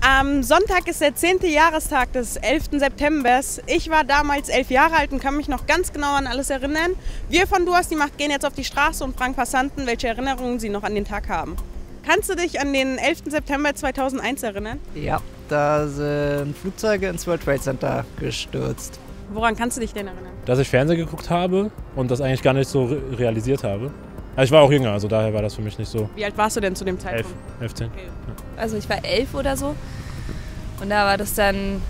Am Sonntag ist der 10. Jahrestag des 11. Septembers. Ich war damals 11 Jahre alt und kann mich noch ganz genau an alles erinnern. Wir von Du hast die Macht gehen jetzt auf die Straße und fragen Passanten, welche Erinnerungen sie noch an den Tag haben. Kannst du dich an den 11. September 2001 erinnern? Ja, da sind Flugzeuge ins World Trade Center gestürzt. Woran kannst du dich denn erinnern? Dass ich Fernsehen geguckt habe und das eigentlich gar nicht so realisiert habe. Also ich war auch jünger, also daher war das für mich nicht so. Wie alt warst du denn zu dem Zeitpunkt? 11, 10. Okay. Also ich war 11 oder so und da war das dann,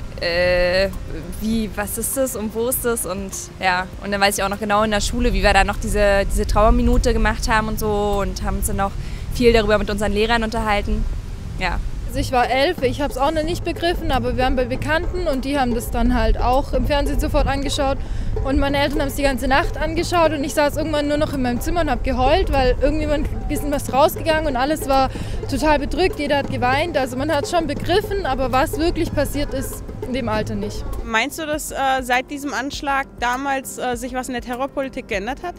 was ist das und wo ist das und ja, und dann weiß ich auch noch genau in der Schule, wie wir da noch diese Trauerminute gemacht haben und so und haben uns dann auch viel darüber mit unseren Lehrern unterhalten, ja. Also ich war 11, ich habe es auch noch nicht begriffen, aber wir waren bei Bekannten und die haben das dann halt auch im Fernsehen sofort angeschaut. Und meine Eltern haben es die ganze Nacht angeschaut und ich saß irgendwann nur noch in meinem Zimmer und habe geheult, weil irgendjemand ein bisschen was rausgegangen und alles war total bedrückt, jeder hat geweint. Also man hat es schon begriffen, aber was wirklich passiert ist, in dem Alter nicht. Meinst du, dass seit diesem Anschlag damals sich was in der Terrorpolitik geändert hat?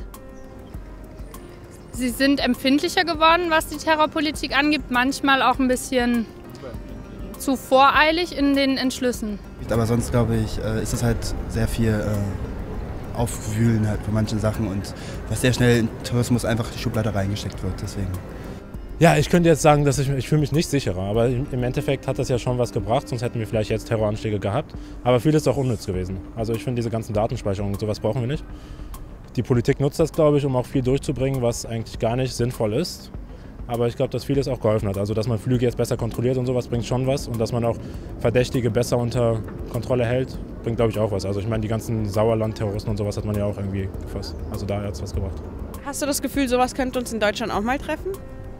Sie sind empfindlicher geworden, was die Terrorpolitik angeht, manchmal auch ein bisschen zu voreilig in den Entschlüssen. Aber sonst glaube ich, ist es halt sehr viel Aufwühlen halt von manchen Sachen und was sehr schnell in Tourismus einfach die Schublade reingesteckt wird, deswegen. Ja, ich könnte jetzt sagen, dass ich fühle mich nicht sicherer, aber im Endeffekt hat das ja schon was gebracht, sonst hätten wir vielleicht jetzt Terroranschläge gehabt. Aber vieles ist auch unnütz gewesen. Also ich finde, diese ganzen Datenspeicherungen und sowas brauchen wir nicht. Die Politik nutzt das, glaube ich, um auch viel durchzubringen, was eigentlich gar nicht sinnvoll ist. Aber ich glaube, dass vieles auch geholfen hat. Also, dass man Flüge jetzt besser kontrolliert und sowas bringt schon was. Und dass man auch Verdächtige besser unter Kontrolle hält, bringt, glaube ich, auch was. Also ich meine, die ganzen Sauerland-Terroristen und sowas hat man ja auch irgendwie gefasst. Also da hat es was gebracht. Hast du das Gefühl, sowas könnte uns in Deutschland auch mal treffen?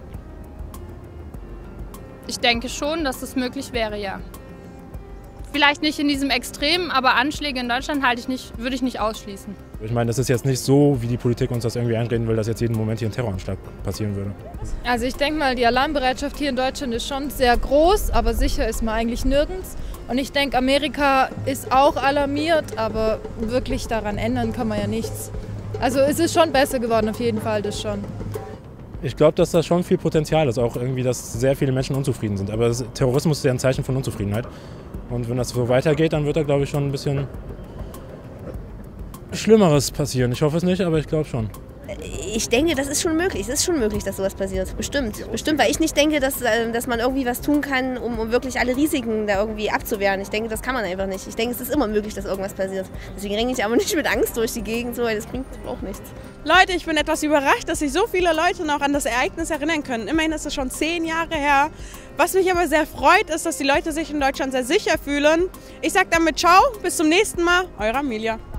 Ich denke schon, dass das möglich wäre, ja. Vielleicht nicht in diesem Extrem, aber Anschläge in Deutschland würde ich nicht ausschließen. Ich meine, das ist jetzt nicht so, wie die Politik uns das irgendwie einreden will, dass jetzt jeden Moment hier ein Terroranschlag passieren würde. Also ich denke mal, die Alarmbereitschaft hier in Deutschland ist schon sehr groß, aber sicher ist man eigentlich nirgends. Und ich denke, Amerika ist auch alarmiert, aber wirklich daran ändern kann man ja nichts. Also es ist schon besser geworden, auf jeden Fall, das schon. Ich glaube, dass da schon viel Potenzial ist, auch irgendwie, dass sehr viele Menschen unzufrieden sind. Aber Terrorismus ist ja ein Zeichen von Unzufriedenheit. Und wenn das so weitergeht, dann wird da, glaube ich, schon ein bisschen Schlimmeres passieren. Ich hoffe es nicht, aber ich glaube schon. Ich denke, das ist schon möglich. Es ist schon möglich, dass sowas passiert. Bestimmt. Bestimmt, weil ich nicht denke, dass man irgendwie was tun kann, um wirklich alle Risiken da irgendwie abzuwehren. Ich denke, das kann man einfach nicht. Ich denke, es ist immer möglich, dass irgendwas passiert. Deswegen renne ich aber nicht mit Angst durch die Gegend, so, weil das bringt auch nichts. Leute, ich bin etwas überrascht, dass sich so viele Leute noch an das Ereignis erinnern können. Immerhin ist es schon 10 Jahre her. Was mich aber sehr freut, ist, dass die Leute sich in Deutschland sehr sicher fühlen. Ich sage damit ciao, bis zum nächsten Mal, eure Amelia.